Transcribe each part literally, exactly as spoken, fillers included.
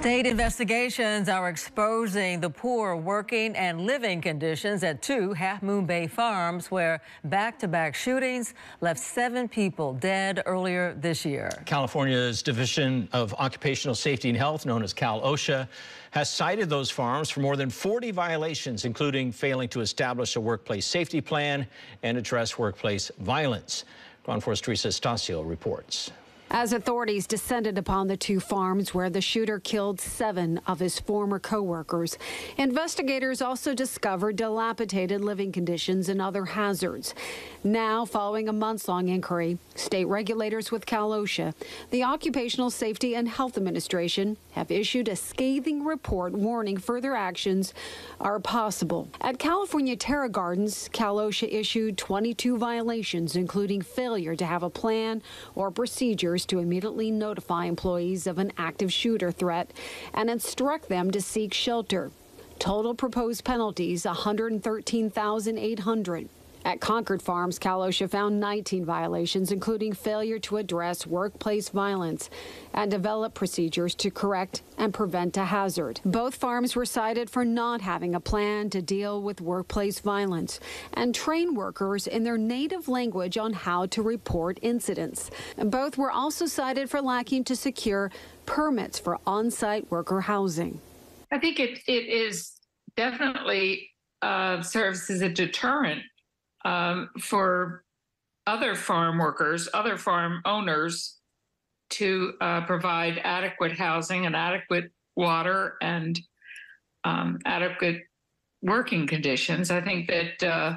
State investigations are exposing the poor working and living conditions at two Half Moon Bay farms where back-to-back shootings left seven people dead earlier this year. California's Division of Occupational Safety and Health, known as Cal OSHA, has cited those farms for more than forty violations, including failing to establish a workplace safety plan and address workplace violence. Ground Force Terisa Estacio reports. As authorities descended upon the two farms where the shooter killed seven of his former co-workers, investigators also discovered dilapidated living conditions and other hazards. Now, following a months-long inquiry, state regulators with Cal OSHA, the Occupational Safety and Health Administration, have issued a scathing report warning further actions are possible. At California Terra Gardens, Cal OSHA issued twenty-two violations, including failure to have a plan or procedures to immediately notify employees of an active shooter threat and instruct them to seek shelter. Total proposed penalties, one hundred thirteen thousand eight hundred dollars. At Concord Farms, Cal OSHA found nineteen violations, including failure to address workplace violence and develop procedures to correct and prevent a hazard. Both farms were cited for not having a plan to deal with workplace violence and train workers in their native language on how to report incidents. Both were also cited for lacking to secure permits for on-site worker housing. I think it, it is definitely uh, serves as a deterrent Um, for other farm workers, other farm owners to uh, provide adequate housing and adequate water and um, adequate working conditions. I think that uh,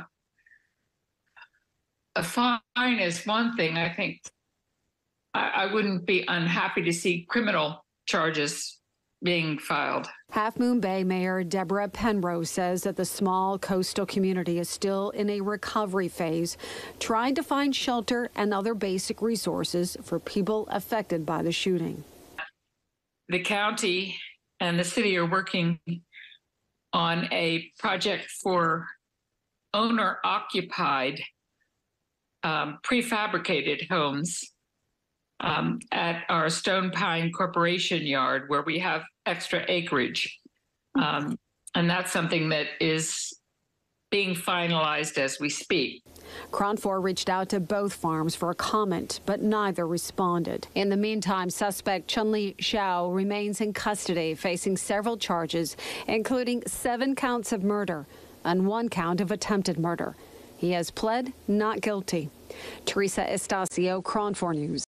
a fine is one thing. I think I, I wouldn't be unhappy to see criminal charges being filed. Half Moon Bay Mayor Deborah Penrose says that the small coastal community is still in a recovery phase, trying to find shelter and other basic resources for people affected by the shooting. The county and the city are working on a project for owner-occupied um, prefabricated homes Um, at our Stone Pine Corporation yard, where we have extra acreage. Um, and that's something that is being finalized as we speak. Ground Force reached out to both farms for a comment, but neither responded. In the meantime, suspect Chun-Li Xiao remains in custody, facing several charges, including seven counts of murder and one count of attempted murder. He has pled not guilty. Terisa Estacio, Ground Force News.